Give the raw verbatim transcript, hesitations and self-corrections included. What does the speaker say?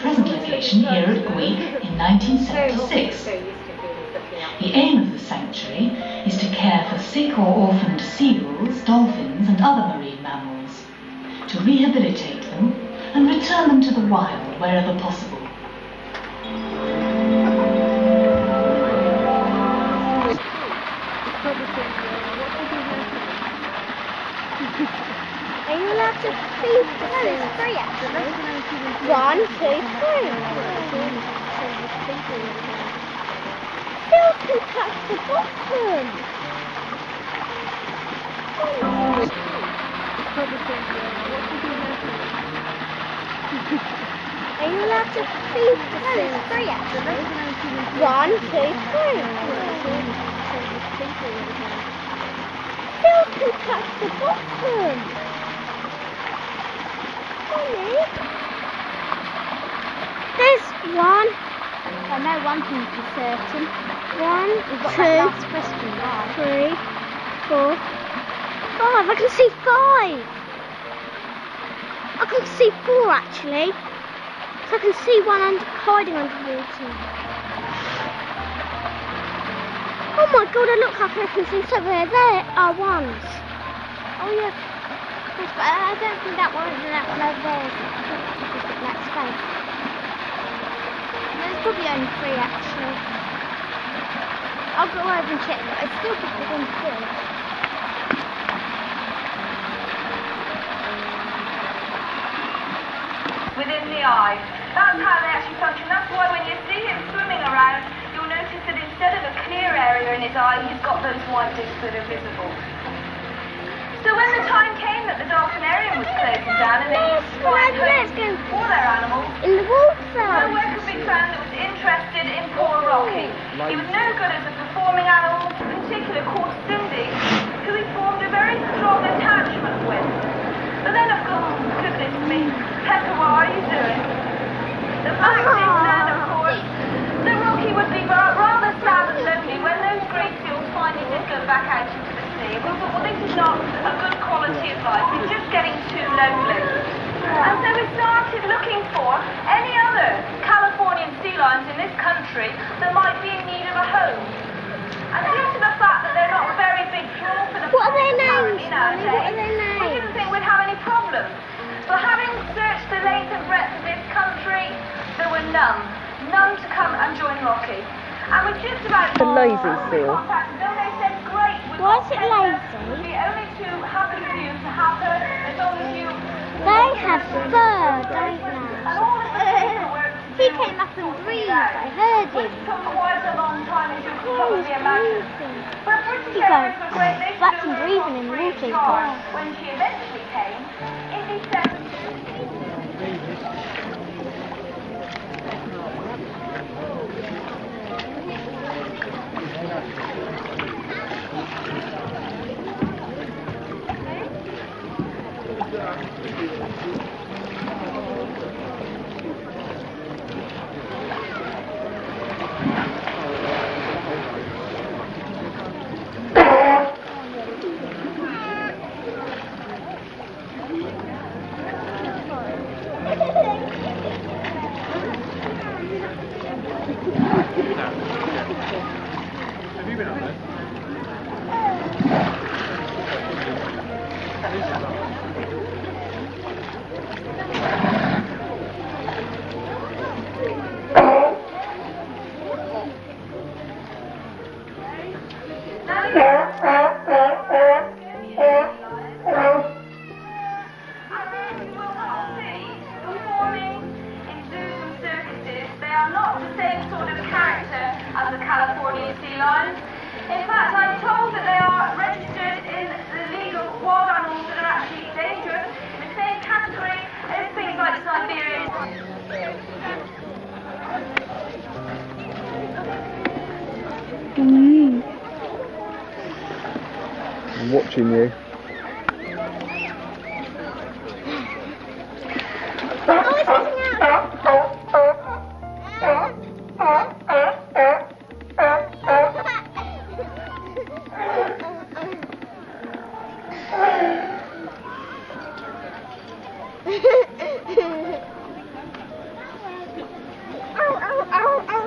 present location here at Gweek in nineteen seventy-six. The aim of the sanctuary is to care for sick or orphaned seals, dolphins and other marine mammals, to rehabilitate them and return them to the wild wherever possible. Are you allowed to feed the no, it's free actually. One, two, three. Still can touch the bottom. Are you allowed to feed the no, it's free actually. One, two, three. Still can touch the bottom. There's one. I know one thing for certain. One, two, three, four, five. I can see five. I can see four actually. So I can see one under, hiding under water. Oh my god, it looks like I can see somewhere. There are ones. Oh yeah. But I don't think that one is that one over there. That's fake. There's probably only three actually. I'll go over and check, but I still think there's only three. Within the eye. That's how they actually function. That's why when you see him swimming around, you'll notice that instead of a clear area in his eye, he's got those white discs that are visible. So when the time came that the dolphinarium was closing down and they used to find homes for their animals, in the water, nowhere could be found that was interested in poor Rocky. He was no good as a performing animal, in particular called Cindy, who he formed a very strong attachment with. But then of course, goodness me, Pepper, what are you doing? The fact is then, of course, that Rocky would be rather sad and lonely when those great seals finally did go back out into the sea. We thought, well, this is not a good quality of life. It's just getting too lonely. And so we started looking for any other Californian sea lions in this country that might be in need of a home. And due to the fact that they're not a very big draw for the what are their names? nowadays, What are their names? we didn't think we'd have any problems. But having searched the length and breadth of this country, there were none. None to come and join Rocky. And we're just about the lazy seal. They said, great, we've Why got is it Pepper. lazy? The only two happy for you to have her as long as you... They have fur, don't they? And all of the paperwork to He do came up and with breathed, that, I heard him. which took quite a long time, as you can probably He was imagine. breathing. But British He Airways goes, were great. They that's flew him her breathing in the free of water, he's charge gone. when she eventually came in December. Have you been up there? Californian sea lions. In fact, I'm told that they are registered in the legal wild animals that are actually dangerous, in the same category as things like Siberian. Mm. I'm watching you. Oh, it's coming out! ow, ow.